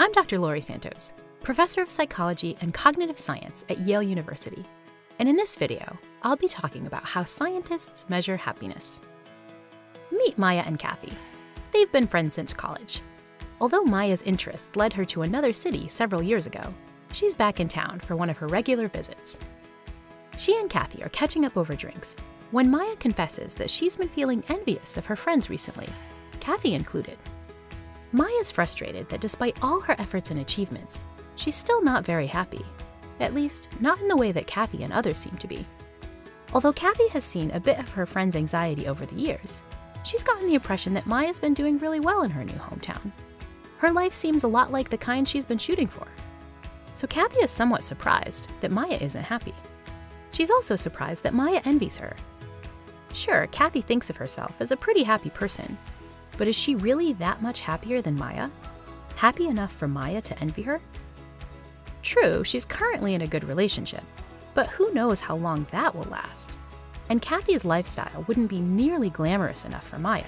I'm Dr. Laurie Santos, Professor of Psychology and Cognitive Science at Yale University. And in this video, I'll be talking about how scientists measure happiness. Meet Maya and Kathy. They've been friends since college. Although Maya's interest led her to another city several years ago, she's back in town for one of her regular visits. She and Kathy are catching up over drinks when Maya confesses that she's been feeling envious of her friends recently, Kathy included. Maya's frustrated that despite all her efforts and achievements, she's still not very happy. At least, not in the way that Kathy and others seem to be. Although Kathy has seen a bit of her friend's anxiety over the years, she's gotten the impression that Maya's been doing really well in her new hometown. Her life seems a lot like the kind she's been shooting for. So Kathy is somewhat surprised that Maya isn't happy. She's also surprised that Maya envies her. Sure, Kathy thinks of herself as a pretty happy person, but is she really that much happier than Maya? Happy enough for Maya to envy her? True, she's currently in a good relationship, but who knows how long that will last? And Kathy's lifestyle wouldn't be nearly glamorous enough for Maya.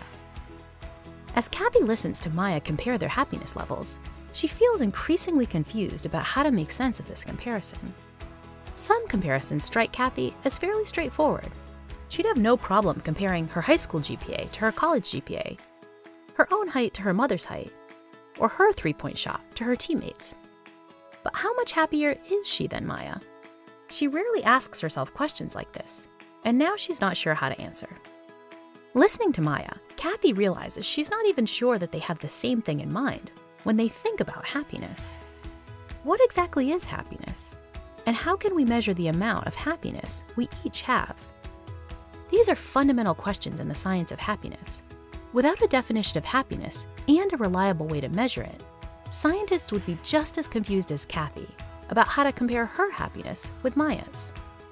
As Kathy listens to Maya compare their happiness levels, she feels increasingly confused about how to make sense of this comparison. Some comparisons strike Kathy as fairly straightforward. She'd have no problem comparing her high school GPA to her college GPA, her own height to her mother's height, or her three-point shot to her teammates. But how much happier is she than Maya? She rarely asks herself questions like this, and now she's not sure how to answer. Listening to Maya, Kathy realizes she's not even sure that they have the same thing in mind when they think about happiness. What exactly is happiness? And how can we measure the amount of happiness we each have? These are fundamental questions in the science of happiness. Without a definition of happiness and a reliable way to measure it, scientists would be just as confused as Kathy about how to compare her happiness with Maya's.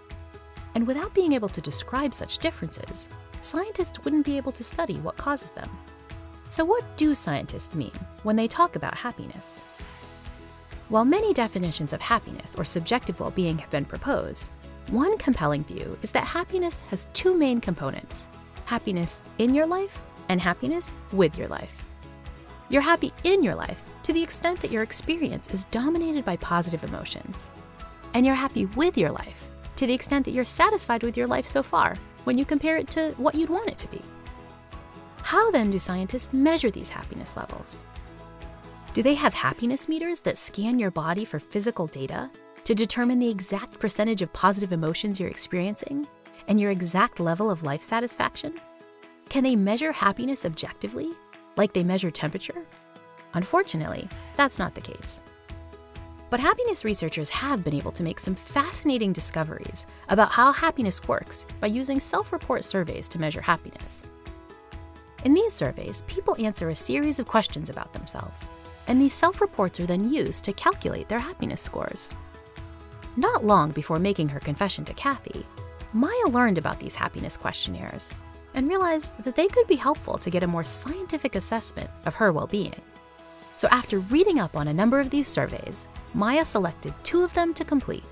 And without being able to describe such differences, scientists wouldn't be able to study what causes them. So what do scientists mean when they talk about happiness? While many definitions of happiness or subjective well-being have been proposed, one compelling view is that happiness has two main components: happiness in your life and happiness with your life. You're happy in your life to the extent that your experience is dominated by positive emotions. And you're happy with your life to the extent that you're satisfied with your life so far when you compare it to what you'd want it to be. How then do scientists measure these happiness levels? Do they have happiness meters that scan your body for physical data to determine the exact percentage of positive emotions you're experiencing and your exact level of life satisfaction? Can they measure happiness objectively, like they measure temperature? Unfortunately, that's not the case. But happiness researchers have been able to make some fascinating discoveries about how happiness works by using self-report surveys to measure happiness. In these surveys, people answer a series of questions about themselves, and these self-reports are then used to calculate their happiness scores. Not long before making her confession to Kathy, Maya learned about these happiness questionnaires and realized that they could be helpful to get a more scientific assessment of her well-being. So after reading up on a number of these surveys, Maya selected 2 of them to complete.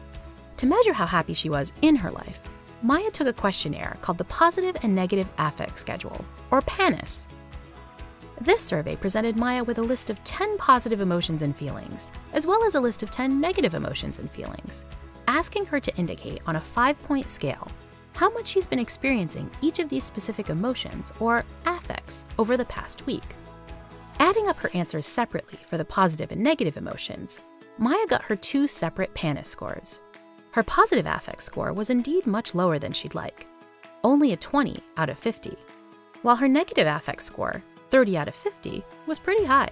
To measure how happy she was in her life, Maya took a questionnaire called the Positive and Negative Affect Schedule, or PANAS. This survey presented Maya with a list of 10 positive emotions and feelings, as well as a list of 10 negative emotions and feelings, asking her to indicate on a 5-point scale how much she's been experiencing each of these specific emotions or affects over the past week. Adding up her answers separately for the positive and negative emotions, Maya got her 2 separate PANAS scores. Her positive affect score was indeed much lower than she'd like, only a 20 out of 50, while her negative affect score, 30 out of 50, was pretty high.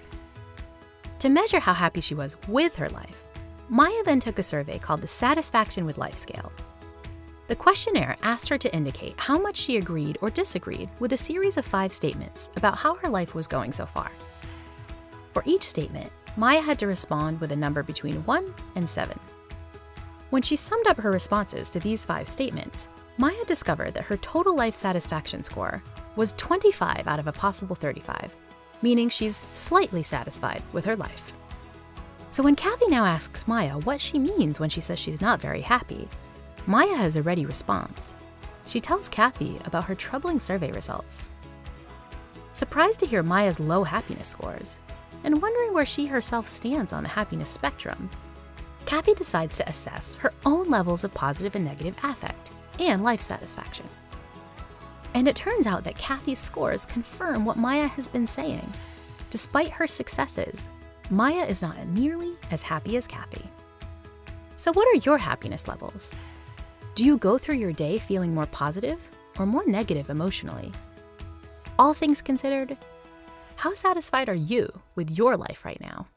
To measure how happy she was with her life, Maya then took a survey called the Satisfaction with Life Scale. The questionnaire asked her to indicate how much she agreed or disagreed with a series of 5 statements about how her life was going so far. For each statement, Maya had to respond with a number between 1 and 7. When she summed up her responses to these 5 statements, Maya discovered that her total life satisfaction score was 25 out of a possible 35, meaning she's slightly satisfied with her life. So when Kathy now asks Maya what she means when she says she's not very happy, Maya has a ready response. She tells Kathy about her troubling survey results. Surprised to hear Maya's low happiness scores, and wondering where she herself stands on the happiness spectrum, Kathy decides to assess her own levels of positive and negative affect and life satisfaction. And it turns out that Kathy's scores confirm what Maya has been saying. Despite her successes, Maya is not nearly as happy as Kathy. So what are your happiness levels? Do you go through your day feeling more positive or more negative emotionally? All things considered, how satisfied are you with your life right now?